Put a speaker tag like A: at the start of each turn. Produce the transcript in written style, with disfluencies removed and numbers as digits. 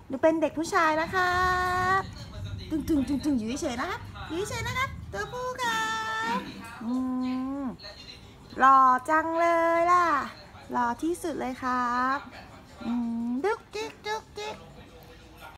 A: หนูเป็นเด็กผู้ชายนะครับตึงอยู่เฉยๆนะครับอยู่เฉยๆนะครับตัวผู้ครับหล่อจังเลยล่ะหล่อที่สุดเลยครับดุ๊กกิ๊ก